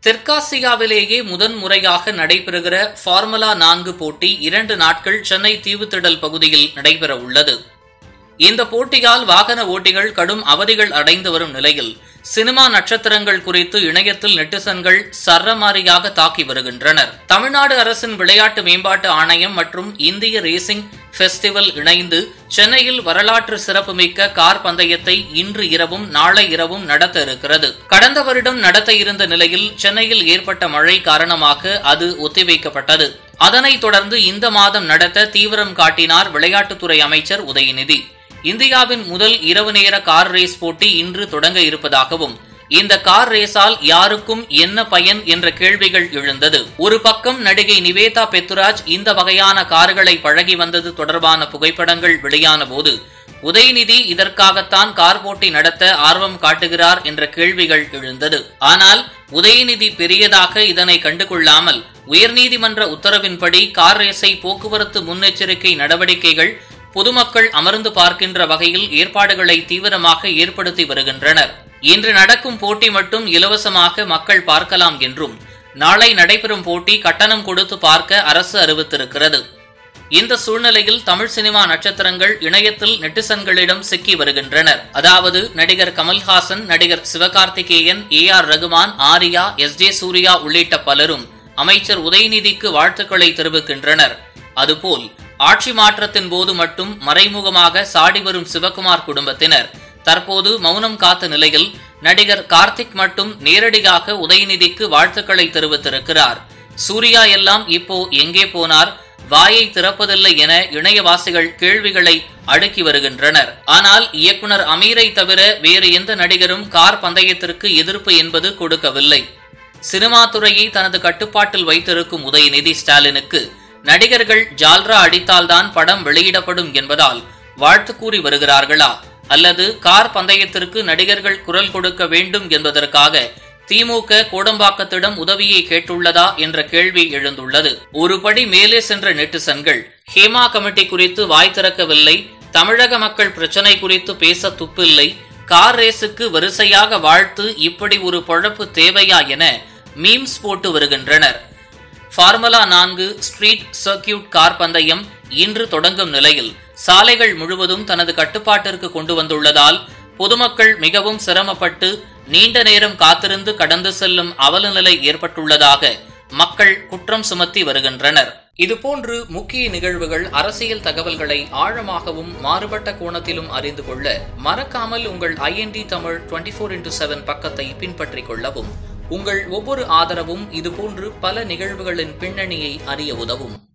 தெற்காசியாவிலேயே முதன்முறையாக நடைபெறுகிற ஃபார்முலா 4 போட்டி 2 நாட்கள் சென்னை தீவுத்திடல் பகுதியில் நடைபெற உள்ளது. இந்த போட்டியால் வாகன ஓட்டிகள் கடும் அவதிகள் அடைந்து வரும் நிலையில் சினிமா நட்சத்திரங்கள் குறித்து இணையத்தில் நெட்டிசன்கள் சரமாரியாக தாக்கி வருகின்றனர். தமிழ்நாடு அரசின் விளையாட்டு மேம்பாட்டு ஆணையம் மற்றும் இந்திய ரேசிங் பெஸ்டிவல் இணைந்து சென்னையில் வரலாற்று சிறப்புமிக்க கார் பந்தயத்தை இன்று இரவும் நாளை இரவும் நடத்த இருக்கிறது. கடந்த வருடம் நடத்த இருந்த நிலையில் சென்னையில் ஏற்பட்ட மழை காரணமாக அது ஒத்திவைக்கப்பட்டது. அதனைத் தொடர்ந்து இந்த மாதம் நடத்த தீவிரம் காட்டினார் விளையாட்டுத்துறை அமைச்சர் உதயநிதி. இந்தியாவின் முதல் இரவு நேர கார் ரேஸ் போட்டி இன்று தொடங்க இருப்பதாகவும் இந்த கார் ரேஸால் யாருக்கும் என்ன பயன் என்ற கேள்விகள் எழுந்தது. ஒரு பக்கம் நடிகை நிவேதா பெத்துராஜ் இந்த வகையான கார்களை பழகி வந்தது தொடர்பான புகைப்படங்கள் வெளியான போது உதயநிதி இதற்காகத்தான் கார் போட்டி நடத்த ஆர்வம் காட்டுகிறார் என்ற கேள்விகள் எழுந்தது. ஆனால் உதயநிதி பெரியதாக இதனை கண்டுகொள்ளாமல் உயர்நீதிமன்ற உத்தரவின்படி கார் ரேஸை போக்குவரத்து முன்னெச்சரிக்கை நடவடிக்கைகள் பொதுமக்கள் அமர்ந்து பார்க்கின்ற வகையில் ஏற்பாடுகளை தீவிரமாக ஏற்படுத்தி வருகின்றனர். இன்று நடக்கும் போட்டி மட்டும் இலவசமாக மக்கள் பார்க்கலாம் என்றும் நாளை நடைபெறும் போட்டி கட்டணம் கொடுத்து பார்க்க அரசு அறிவித்திருக்கிறது. இந்த சூழ்நிலையில் தமிழ் சினிமா நட்சத்திரங்கள் இணையத்தில் நெட்டிசன்களிடம் சிக்கி வருகின்றனர். அதாவது நடிகர் கமல்ஹாசன், நடிகர் சிவகார்த்திகேயன், AR ரகுமான், ஆர்யா, SJ சூர்யா உள்ளிட்ட பலரும் அமைச்சர் உதயநிதிக்கு வாழ்த்துக்களை தெரிவிக்கின்றனர். அதுபோல் ஆட்சி மாற்றத்தின் போது மட்டும் மறைமுகமாக சாடி வரும் சிவகுமார் குடும்பத்தினர் தற்போது மௌனம் காத்த நிலையில் நடிகர் கார்த்திக் மட்டும் நேரடியாக உதயநிதிக்கு வாழ்த்துக்களை தெரிவித்திருக்கிறார். சூர்யா எல்லாம் இப்போ எங்கே போனார், வாயை திறப்பதில்லை என இணையவாசிகள் கேள்விகளை அடுக்கி வருகின்றனர். ஆனால் இயக்குனர் அமீரை தவிர வேறு எந்த நடிகரும் கார் பந்தயத்திற்கு எதிர்ப்பு என்பது கொடுக்கவில்லை. சினிமா துறையை தனது கட்டுப்பாட்டில் வைத்திருக்கும் உதயநிதி ஸ்டாலினுக்கு நடிகர்கள் ஜால்ரா அடித்தால்தான் படம் வெளியிடப்படும் என்பதால் வாழ்த்து கூறி வருகிறார்களா, அல்லது கார் பந்தயத்திற்கு நடிகர்கள் குரல் கொடுக்க வேண்டும் என்பதற்காக திமுக கோடம்பாக்கத்திடம் உதவியை கேட்டுள்ளதா என்ற கேள்வி எழுந்துள்ளது. ஒருபடி மேலே சென்ற நெட்டிசன்கள் ஹேமா கமிட்டி குறித்து வாய் திறக்கவில்லை, தமிழக மக்கள் பிரச்சினை குறித்து பேச துப்பில்லை, கார் ரேஸுக்கு வரிசையாக வாழ்த்து, இப்படி ஒரு பொழப்பு தேவையா என மீம்ஸ் போட்டு வருகின்றனர். ஃபார்முலா 4 ஸ்ட்ரீட் சர்க்கியூட் கார் பந்தயம் இன்று தொடங்கும் நிலையில் சாலைகள் முழுவதும் தனது கட்டுப்பாட்டிற்கு கொண்டு வந்துள்ளதால் பொதுமக்கள் மிகவும் சிரமப்பட்டு நீண்ட நேரம் காத்திருந்து கடந்து செல்லும் அவலநிலை ஏற்பட்டுள்ளதாக மக்கள் குற்றம் சுமத்தி வருகின்றனர். இதுபோன்று முக்கிய நிகழ்வுகள், அரசியல் தகவல்களை ஆழமாகவும் மாறுபட்ட கோணத்திலும் அறிந்து கொள்ள மறக்காமல் உங்கள் IND தமிழ் 24x7 பக்கத்தை பின்பற்றிக் கொள்ளவும். உங்கள் ஒவ்வொரு ஆதரவும் இதுபோன்று பல நிகழ்வுகளின் பின்னணியை அறிய உதவும்.